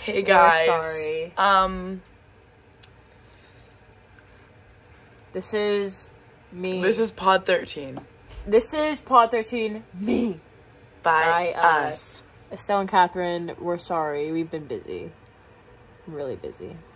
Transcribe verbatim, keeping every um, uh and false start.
Hey guys. We're sorry. Um This is me. This is Pod thirteen. This is Pod thirteen, me. By, By, uh, us. Estelle and Catherine, we're sorry. We've been busy. Really busy.